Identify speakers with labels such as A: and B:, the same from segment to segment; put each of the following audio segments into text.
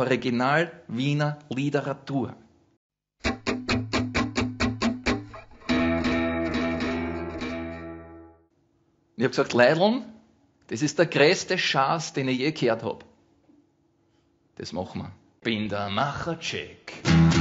A: Original Wiener Literatur. Ich habe gesagt, Leideln, das ist der größte Schatz, den ich je gehört habe. Das machen wir. Bin der Machercheck.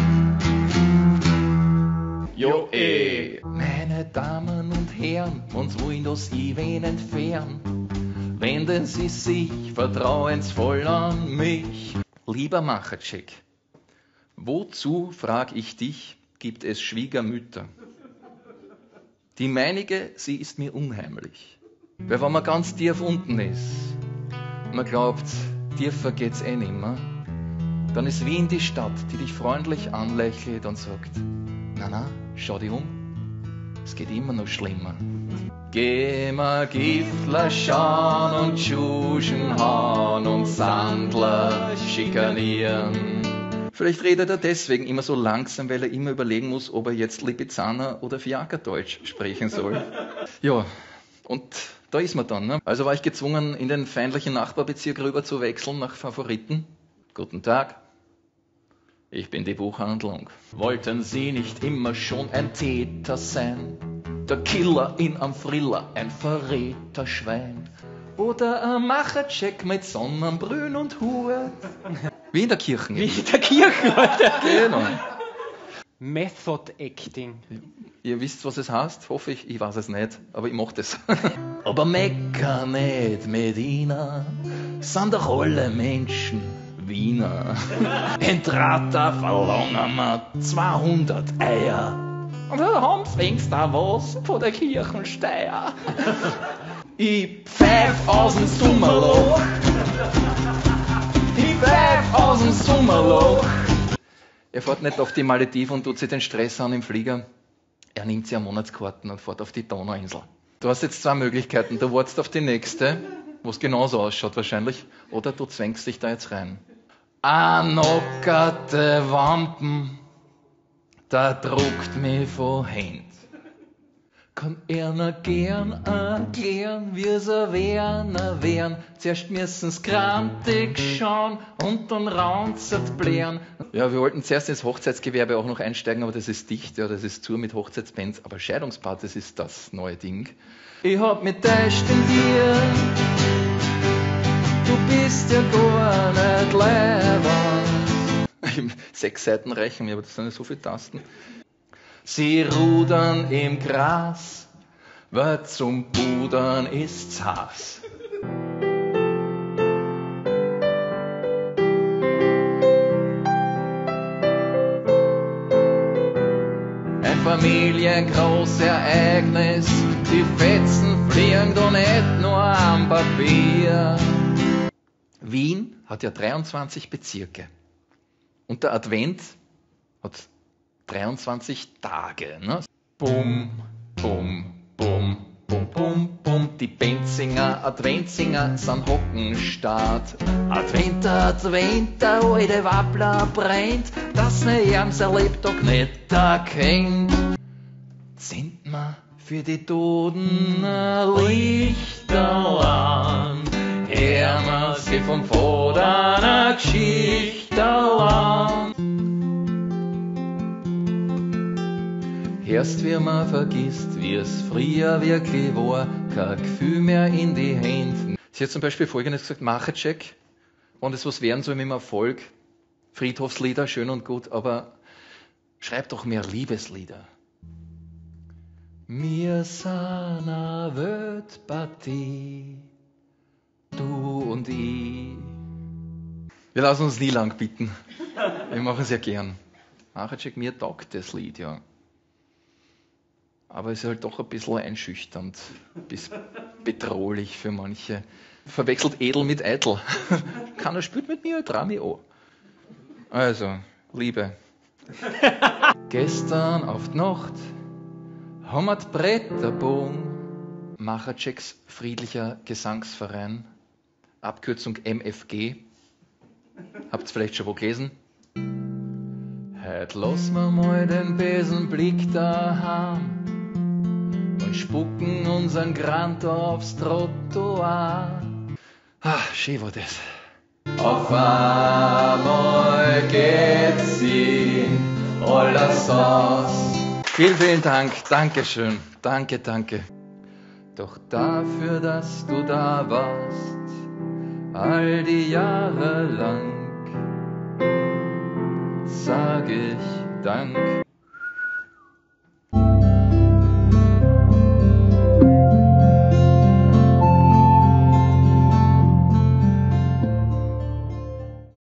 A: Jo Meine Damen und Herren, uns wollen das Event entfernen. Wenden Sie sich vertrauensvoll an mich. Lieber Machercheck, wozu, frag ich dich, gibt es Schwiegermütter? Die meinige, sie ist mir unheimlich. Weil wenn man ganz tief unten ist, man glaubt, tiefer geht's eh nimmer, dann ist Wien die Stadt, die dich freundlich anlächelt und sagt, na, schau dich um, es geht immer noch schlimmer. Geh mal Giftler schauen und Tschuschen hauen und Sandler schikanieren. Vielleicht redet er deswegen immer so langsam, weil er immer überlegen muss, ob er jetzt Lipizzaner oder Fiakerdeutsch sprechen soll. Ja, und da ist man dann. Ne? Also war ich gezwungen, in den feindlichen Nachbarbezirk rüber zu wechseln nach Favoriten. Guten Tag, ich bin die Buchhandlung. Wollten Sie nicht immer schon ein Täter sein? Der Killer in am Thriller, ein Verräterschwein. Oder ein Machercheck mit Sonnenbrünn und Hut. Wie in der Kirche.
B: Wie in der Kirche, Alter.
A: Genau.
B: Method Acting.
A: Ihr wisst, was es heißt, hoffe ich. Ich weiß es nicht, aber ich mache das. Aber Mekka nicht Medina, sind doch alle Menschen Wiener. Entrata verlangen wir 200 Eier. Und da haben's wenigstens auch was von der Kirchensteier. Ich pfeif aus dem Sommerloch. Ich pfeif aus dem Sommerloch. Er fährt nicht auf die Malediven und tut sich den Stress an im Flieger. Er nimmt sich eine Monatskarten und fährt auf die Donauinsel. Du hast jetzt zwei Möglichkeiten. Du wartest auf die nächste, wo es genauso ausschaut wahrscheinlich, oder du zwängst dich da jetzt rein. Anockerte Wampen, da druckt mich von Händ. Kann einer gern erklären, wie so wären. Zuerst müssen's grantig schauen und dann raunzert blären. Ja, wir wollten zuerst ins Hochzeitsgewerbe auch noch einsteigen, aber das ist dicht, ja, das ist zu mit Hochzeitsbands. Aber Scheidungspartys ist das neue Ding. Ich hab mich täuscht in dir, du bist ja gar nicht leibend. 6 Seiten reichen mir, aber das sind nicht so viele Tasten. Sie rudern im Gras, weil zum Pudern ist's Haas. Ein Familiengroßereignis, die Fetzen fliegen doch nicht nur am Papier. Wien hat ja 23 Bezirke. Und der Advent hat 23 Tage. Ne? Bum, bum, bum, bum, bum, bum. Die Benzinger Adventsinger sind Hockenstart. Advent, Advent, der alte Wappler brennt, dass ne Jams erlebt doch nicht erkennt. Sind wir für die Toten Lichterland, hören wir sie vom Vater eine Geschichterland. Erst wie man vergisst, wie es früher wirklich war, kein Gefühl mehr in die Hände. Sie hat zum Beispiel Folgendes gesagt, Machercheck, wenn es was werden soll mit dem Erfolg, Friedhofslieder, schön und gut, aber schreib doch mehr Liebeslieder. Wir sind eine Weltpartie, du und ich. Wir lassen uns nie lang bitten. Wir machen es ja gern. Machercheck, mir taugt das Lied, ja. Aber es ist halt doch ein bisschen einschüchternd, bis bedrohlich für manche. Verwechselt edel mit eitel. Keiner spielt mit mir, trau mich an. Also, Liebe. Gestern auf die Nacht haben wir die Bretterbogen, Macherchecks friedlicher Gesangsverein, Abkürzung MFG. Habt ihr vielleicht schon wo gelesen? Heut lassen wir mal den Besenblick daheim und spucken unseren Grand aufs Trottoir. Ah, schön war das. Auf einmal geht's in alles aus. Vielen, vielen Dank. Dankeschön. Danke, danke. Doch dafür, dass du da warst, all die Jahre lang, sag ich Dank.